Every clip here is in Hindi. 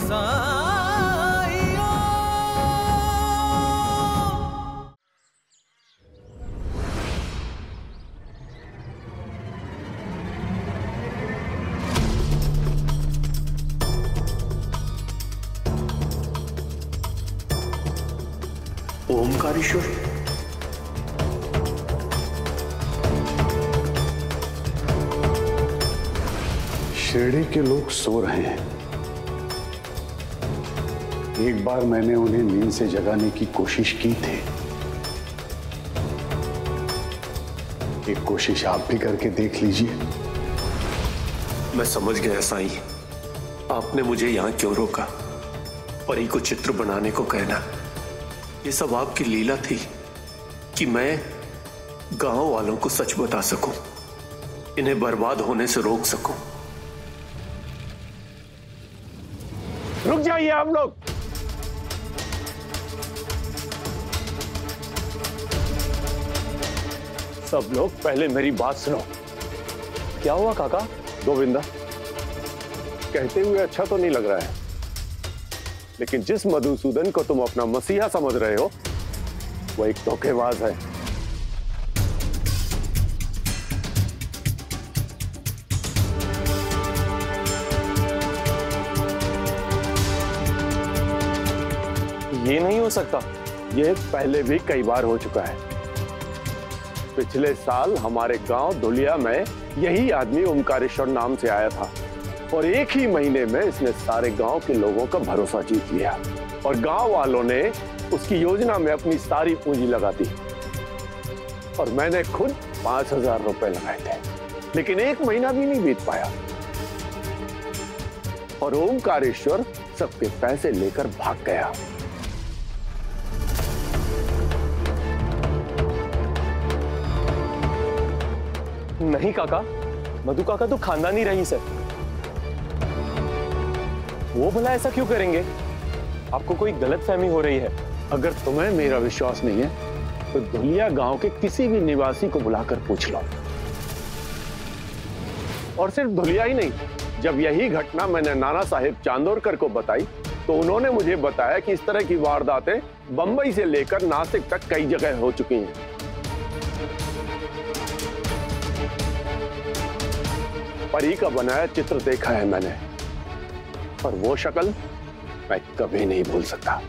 ओमकारेश्वर, शिरडी के लोग सो रहे हैं। एक बार मैंने उन्हें नींद से जगाने की कोशिश की थी। एक कोशिश आप भी करके देख लीजिए। मैं समझ गया साईं, आपने मुझे यहां क्यों रोका। परी को चित्र बनाने को कहना, ये सब आपकी लीला थी कि मैं गांव वालों को सच बता सकूं, इन्हें बर्बाद होने से रोक सकूं। रुक जाइए आप लोग। सब लोग पहले मेरी बात सुनो। क्या हुआ काका? गोविंदा, कहते हुए अच्छा तो नहीं लग रहा है, लेकिन जिस मधुसूदन को तुम अपना मसीहा समझ रहे हो वो एक धोखेबाज है। ये नहीं हो सकता। ये पहले भी कई बार हो चुका है। पिछले साल हमारे गांव धुलिया में यही आदमी ओमकारेश्वर नाम से आया था और एक ही महीने में इसने सारे गांव के लोगों का भरोसा जीत लिया और गांव वालों ने उसकी योजना में अपनी सारी पूंजी लगा दी। और मैंने खुद 5,000 रुपए लगाए थे, लेकिन एक महीना भी नहीं बीत पाया और ओमकारेश्वर सबके पैसे लेकर भाग गया। नहीं काका, मधु काका तो खानदानी रईस है। वो भला ऐसा क्यों करेंगे? आपको कोई गलतफहमी हो रही है। अगर तुम्हें मेरा विश्वास नहीं है तो धुलिया गांव के किसी भी निवासी को बुलाकर पूछ लो। और सिर्फ धुलिया ही नहीं, जब यही घटना मैंने नाना साहेब चांदोरकर को बताई तो उन्होंने मुझे बताया कि इस तरह की वारदातें बंबई से लेकर नासिक तक कई जगह हो चुकी हैं। परी का बनाया चित्र देखा है मैंने, और वो शक्ल मैं कभी नहीं भूल सकता।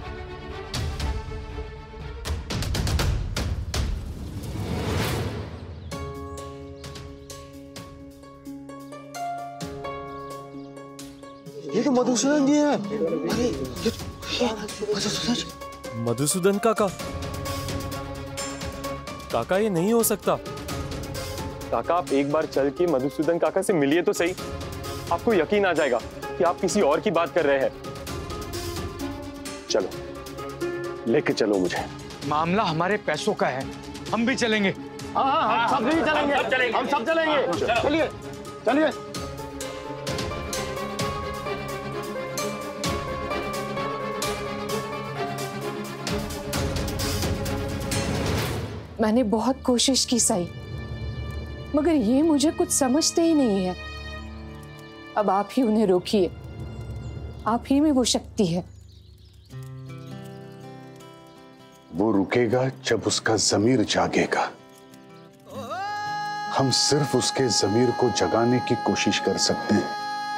ये तो मधुसूदन जी है। मधुसूदन काका? काका ये नहीं हो सकता। काका आप एक बार चल के मधुसूदन काका से मिलिए तो सही, आपको यकीन आ जाएगा कि आप किसी और की बात कर रहे हैं। चलो, लेके चलो मुझे। मामला हमारे पैसों का है, हम भी चलेंगे। हाँ, हम सब भी चलेंगे, हम सब चलेंगे। चलिए चलिए। मैंने बहुत कोशिश की साईं, मगर ये मुझे कुछ समझते ही नहीं है। अब आप ही उन्हें रोकिए, आप ही में वो शक्ति है। वो रुकेगा जब उसका ज़मीर जागेगा। हम सिर्फ उसके ज़मीर को जगाने की कोशिश कर सकते हैं।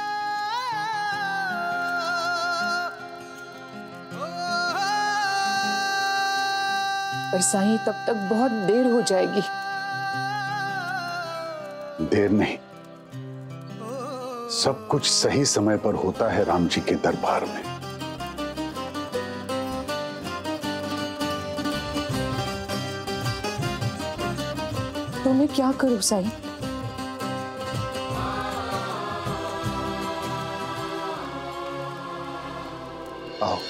पर साईं, तब तक बहुत देर हो जाएगी। देर नहीं, सब कुछ सही समय पर होता है राम जी के दरबार में। तो मैं क्या करूं साईं? आओ।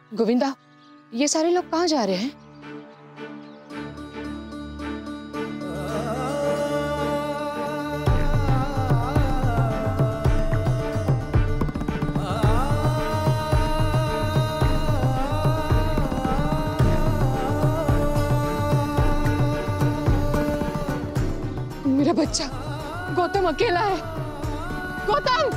गोविंदा, ये सारे लोग कहाँ जा रहे हैं? मेरा बच्चा गौतम अकेला है। गौतम!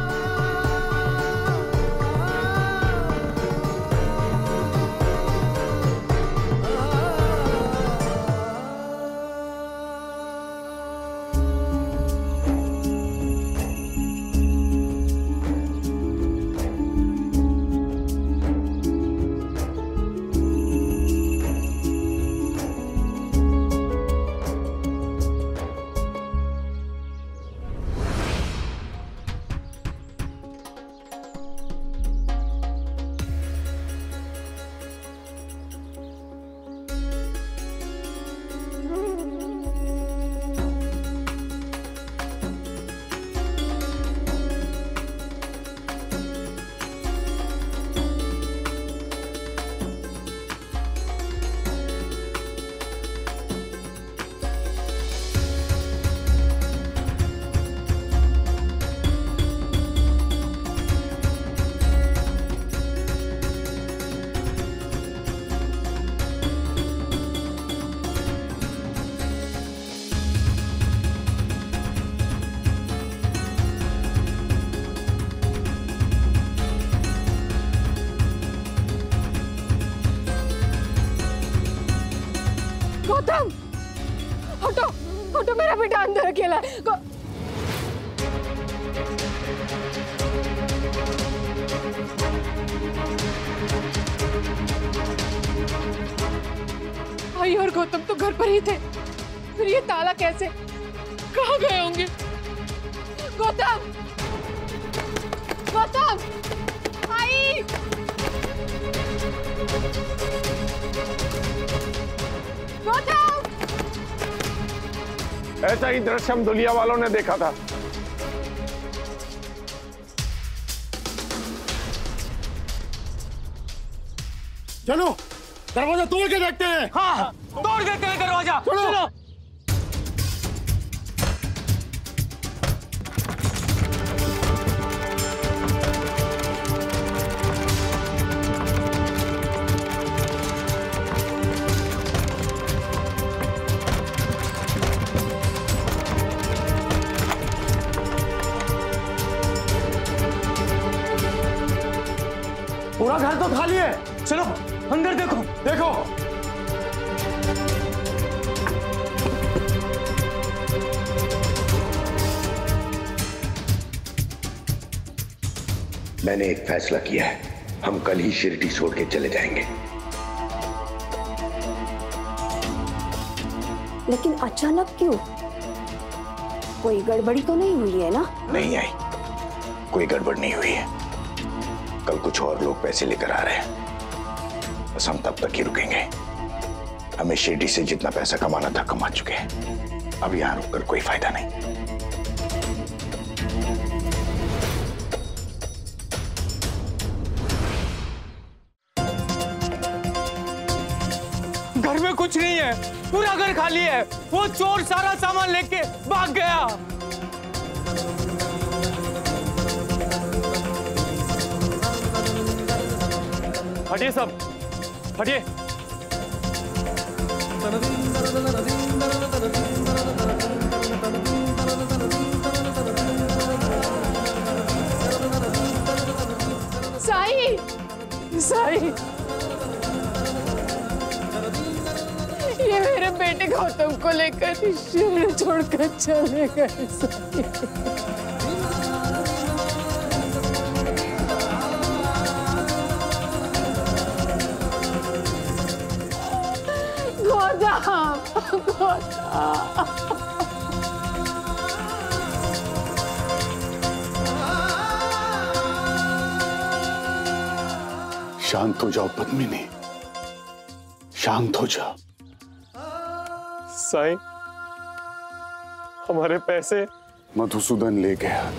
गौतम, हटो हटो, मेरा बेटा अंदर अकेला है। भाई और गौतम तो घर पर ही थे, फिर ये ताला कैसे, कहाँ गए होंगे? गौतम! गौतम! आई! गौतम! ऐसा ही दृश्य हम दुलिया वालों ने देखा था। चलो दरवाजा तोड़ के देखते हैं। हाँ, तोड़ देते हैं दरवाजा। चलो। पूरा घर तो खाली है। चलो अंदर देखो। देखो मैंने एक फैसला किया है, हम कल ही शिरडी छोड़ के चले जाएंगे। लेकिन अचानक क्यों? कोई गड़बड़ी तो नहीं हुई है ना? नहीं आई, कोई गड़बड़ नहीं हुई है। कल कुछ और लोग पैसे लेकर आ रहे हैं, बस हम तब तक ही रुकेंगे। हमें शिरडी से जितना पैसा कमाना था कमा चुके हैं, अब यहां रुककर कोई फायदा नहीं। घर में कुछ नहीं है, पूरा घर खाली है। वो चोर सारा सामान लेके भाग गया। हटिए सब, हटिए। साई, साई, ये मेरे बेटे गौतम को लेकर शिरडी छोड़कर चले गए। साई, शांत हो जाओ पद्मिनी, शांत हो जाओ। साईं, हमारे पैसे मधुसूदन ले गया।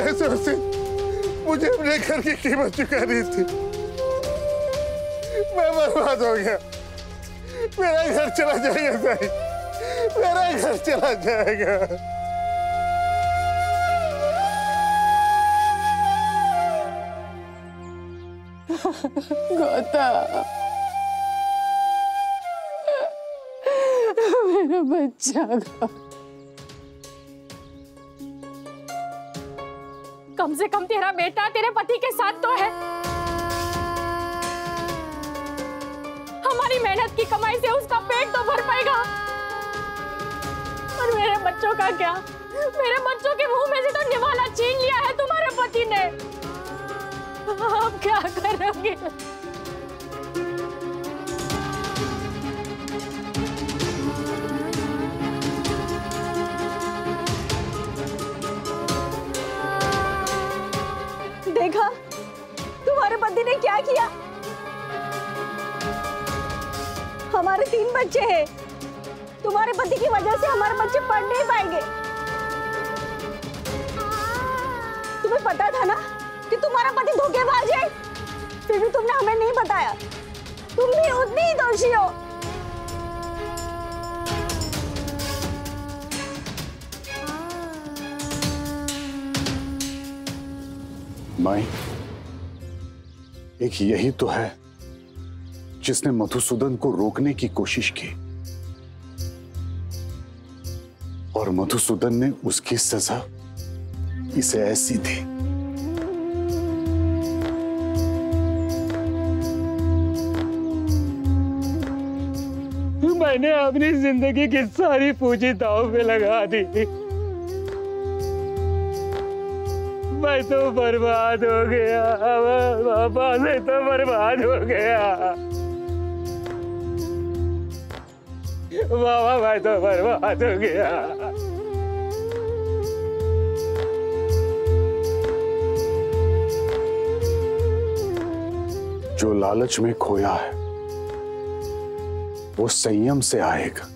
पैसों से मुझे अपने घर की कीमत चुकानी थी। मैं बर्बाद हो गया। मेरा घर चला जाएगा साईं, मेरा घर चला जाएगा। गौतम, मेरा बच्चा कम से कम तेरा बेटा तेरे पति के साथ तो है। हमारी मेहनत की कमाई से उसका पेट तो भर पाएगा, और मेरे बच्चों का क्या? मेरे बच्चों के मुंह में से तो निवाला छीन लिया है तुम्हारे पति ने। आप क्या करोगे? देखा तुम्हारे पति ने क्या किया? हमारे 3 बच्चे हैं। तुम्हारे पति की वजह से हमारे बच्चे पढ़ नहीं पाएंगे। तुम्हें पता था ना कि तुम्हारा पति धोखेबाज है, फिर भी तुमने हमें नहीं बताया। तुम भी उतनी ही दोषी हो। माई, एक यही तो है जिसने मधुसूदन को रोकने की कोशिश की, और मधुसूदन ने उसकी सजा इसे ऐसी दी। मैंने अपनी जिंदगी की सारी पूंजी दांव पे लगा दी। मैं तो बर्बाद हो गया, पापा से तो बर्बाद हो गया। बाबा मैं तो बर्बाद हो गया। जो लालच में खोया है वो संयम से आएगा।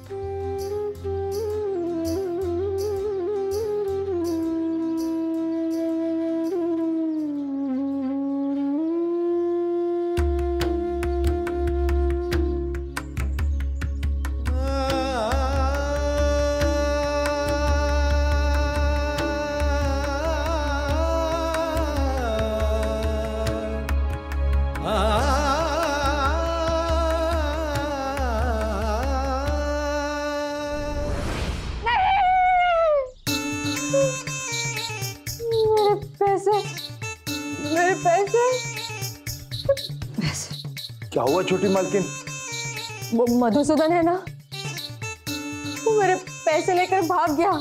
मेरे पैसे क्या हुआ छोटी मालकिन? वो मधुसूदन है ना, वो मेरे पैसे लेकर भाग गया।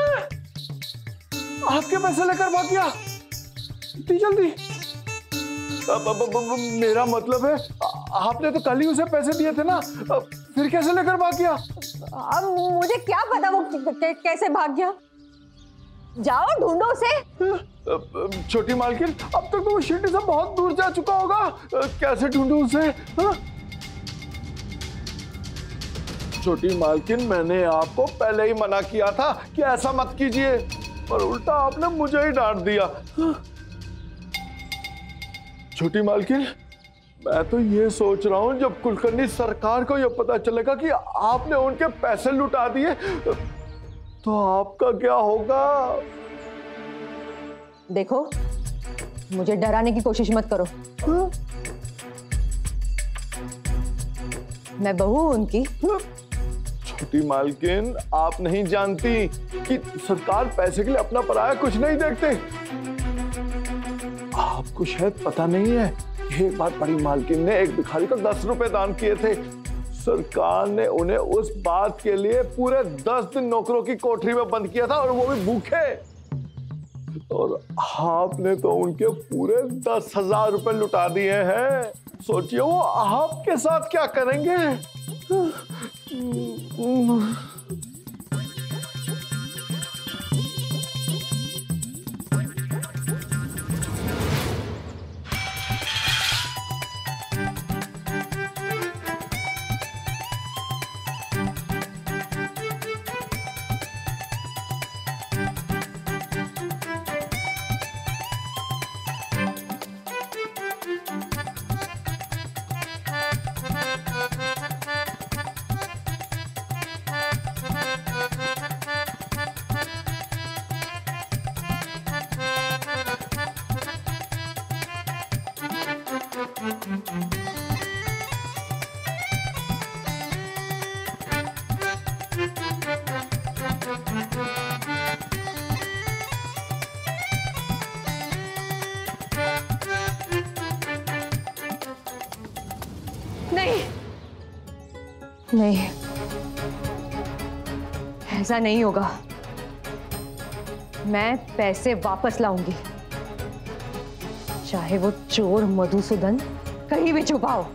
आपके पैसे लेकर भाग गया? इतनी जल्दी? मेरा मतलब है आपने तो कल ही उसे पैसे दिए थे ना, फिर कैसे लेकर भाग गया? अब मुझे क्या पता वो कैसे भाग गया। जाओ ढूंढो उसे। छोटी मालकिन, अब तक तो वो शिरडी से बहुत दूर जा चुका होगा, कैसे ढूंढूं उसे? छोटी मालकिन, मैंने आपको पहले ही मना किया था कि ऐसा मत कीजिए, पर उल्टा आपने मुझे ही डांट दिया। छोटी मालकिन, मैं तो ये सोच रहा हूं जब कुलकर्णी सरकार को ये पता चलेगा कि आपने उनके पैसे लुटा दिए तो आपका क्या होगा? देखो, मुझे डराने की कोशिश मत करो। मैं बहू हूं उनकी। छोटी मालकिन, आप नहीं जानती कि सरकार पैसे के लिए अपना पराया कुछ नहीं देखते। आपको शायद पता नहीं है, एक बार बड़ी मालकिन ने एक भिखारी को 10 रुपए दान किए थे। सरकार ने उन्हें उस बात के लिए पूरे 10 दिन नौकरों की कोठरी में बंद किया था, और वो भी भूखे। और आपने तो उनके पूरे 10,000 रुपए लुटा दिए हैं। सोचिए वो आपके साथ क्या करेंगे। नहीं, ऐसा नहीं होगा। मैं पैसे वापस लाऊंगी, चाहे वो चोर मधुसूदन कहीं भी छुपा हो।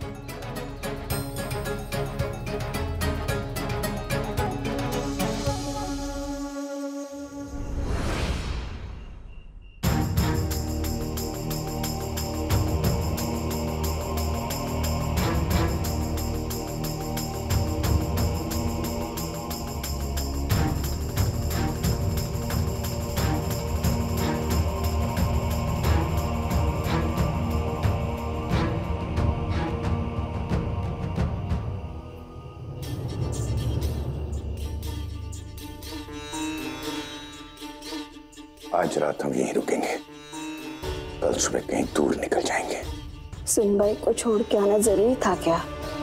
आज रात हम यहीं रुकेंगे, कल सुबह कहीं दूर निकल जाएंगे। सुनबाई को छोड़ के आना जरूरी था क्या?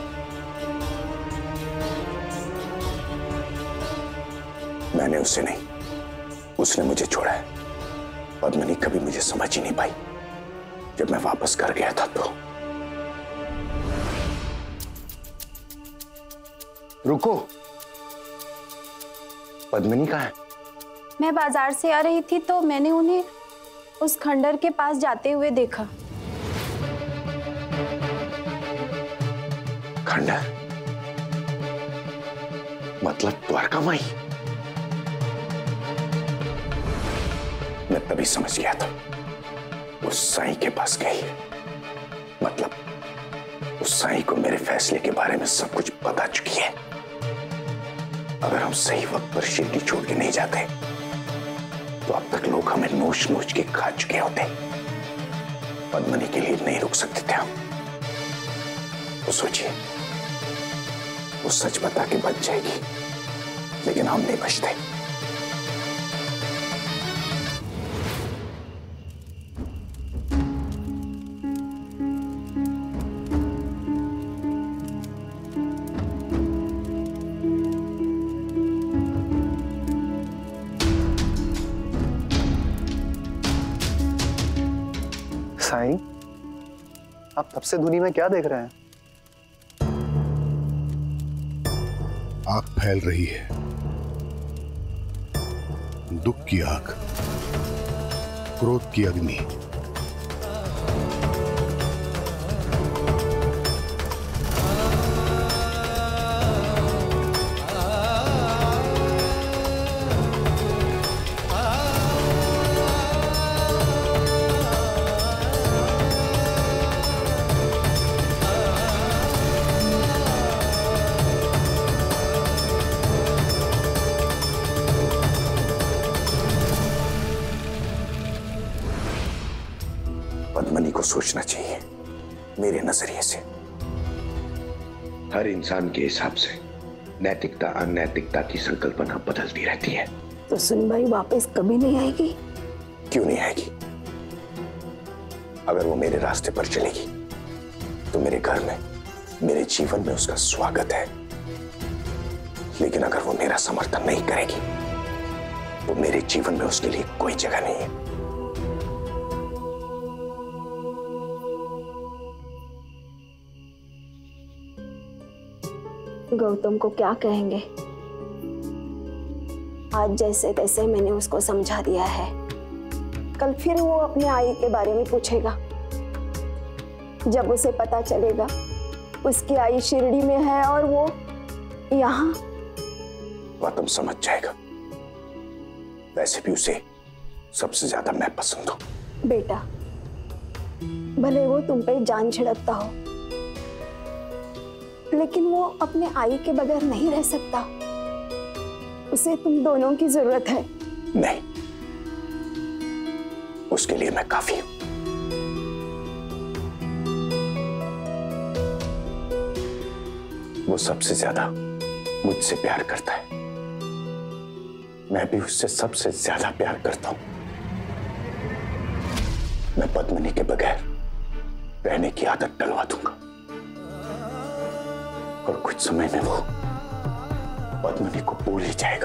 मैंने उसे नहीं, उसने मुझे छोड़ा है। पद्मिनी कभी मुझे समझ ही नहीं पाई। जब मैं वापस घर गया था तो रुको, पद्मिनी कहाँ है? मैं बाजार से आ रही थी तो मैंने उन्हें उस खंडर के पास जाते हुए देखा। खंडर मतलब द्वारका माई? मैं तभी समझ गया था उस साईं के पास गई, मतलब उस साईं को मेरे फैसले के बारे में सब कुछ बता चुकी है। अगर हम सही वक्त पर शिरडी छोड़ के नहीं जाते तो अब तक लोग हमें नोच नोच के खा चुके होते। पद्मिनी के लिए नहीं रुक सकते थे हम। तो सोचिए, वो सच बता के बच जाएगी, लेकिन हम नहीं बचते। साईं, आप तब से दुनिया में क्या देख रहे हैं? आग फैल रही है, दुख की आग, क्रोध की अग्नि। पद्मिनी को सोचना चाहिए मेरे नजरिए से। हर इंसान के हिसाब से नैतिकता अनैतिकता की संकल्पना बदलती रहती है। तो सुनबाई वापस कभी नहीं आएगी? क्यों नहीं आएगी? अगर वो मेरे रास्ते पर चलेगी तो मेरे घर में, मेरे जीवन में उसका स्वागत है। लेकिन अगर वो मेरा समर्थन नहीं करेगी तो मेरे जीवन में उसके लिए कोई जगह नहीं है। गौतम को क्या कहेंगे? आज जैसे तैसे मैंने उसको समझा दिया है। कल फिर वो अपने आई के बारे में पूछेगा। जब उसे पता चलेगा उसकी आई शिरडी में है और वो यहाँ, गौतम समझ जाएगा। वैसे भी उसे सबसे ज्यादा मैं पसंद हूं। बेटा, भले वो तुम पे जान छिड़कता हो, लेकिन वो अपने आई के बगैर नहीं रह सकता। उसे तुम दोनों की जरूरत है। नहीं, उसके लिए मैं काफी हूं। वो सबसे ज्यादा मुझसे प्यार करता है, मैं भी उससे सबसे ज्यादा प्यार करता हूं। मैं पद्मिनी के बगैर रहने की आदत डलवा दूंगा और कुछ समय में वो पद्मिनी को भूल ही जाएगा।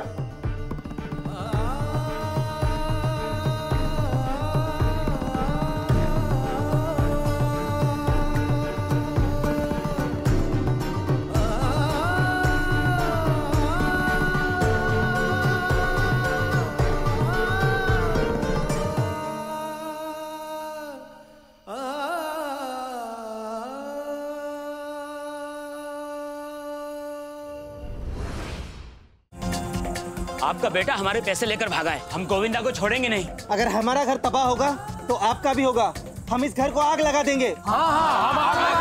आपका बेटा हमारे पैसे लेकर भागा है, हम गोविंदा को छोड़ेंगे नहीं। अगर हमारा घर तबाह होगा तो आपका भी होगा। हम इस घर को आग लगा देंगे। हाँ, हम आग